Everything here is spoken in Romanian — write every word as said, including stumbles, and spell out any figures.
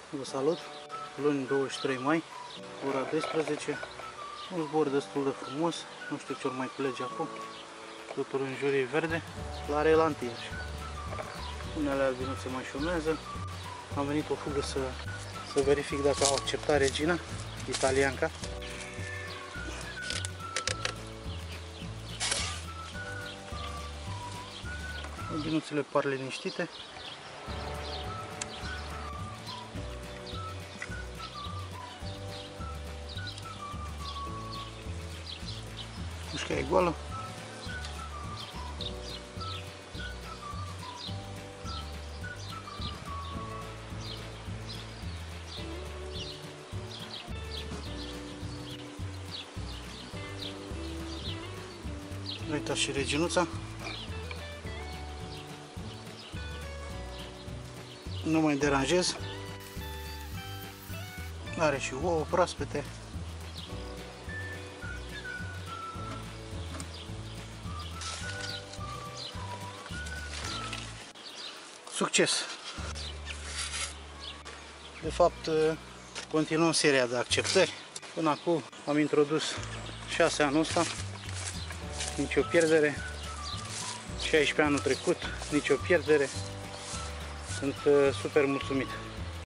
Vă salut! Luni douăzeci și trei mai, ora douăsprezece, un zbor destul de frumos, nu știu ce ori mai culege acum, totul în jur e verde, la relantier. Unele albinuțe mai șumează, am venit o fugă să, să verific dacă au acceptat Regina, italianca. Albinuțele par liniștite. Mușca e goală. Uitați și reginuța. Nu mai deranjez. Are și ouă proaspete. Succes! De fapt, continuăm seria de acceptări. Până acum am introdus șase anul ăsta, nicio pierdere. șaisprezece anul trecut, nicio pierdere. Sunt super mulțumit.